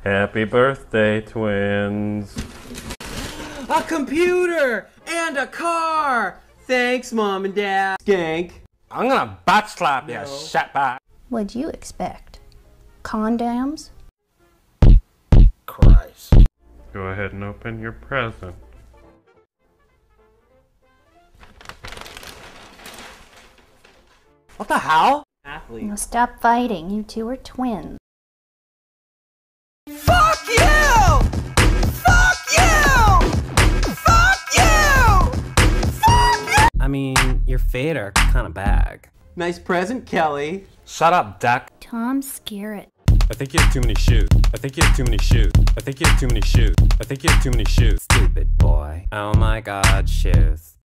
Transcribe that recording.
Happy birthday, twins. A computer and a car! Thanks, Mom and Dad. Skank. I'm gonna butt slap you, shitbag. What'd you expect? Condoms? Christ. Go ahead and open your present. What the hell? Athlete. Now stop fighting. You two are twins. Fuck you! Fuck you! Fuck you! Fuck you! I mean, your fate are kind of bag. Nice present, Kelly. Shut up, Duck. Tom Skerritt. I think you have too many shoes. I think you have too many shoes. I think you have too many shoes. I think you have too many shoes. Stupid boy. Oh my god, shoes.